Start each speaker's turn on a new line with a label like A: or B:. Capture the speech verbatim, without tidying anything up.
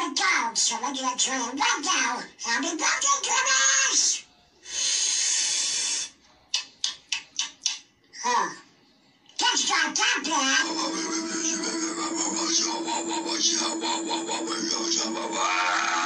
A: gotta go, so I'm gonna try it right now. I'll be back in Grimace! Huh. That's not that bad.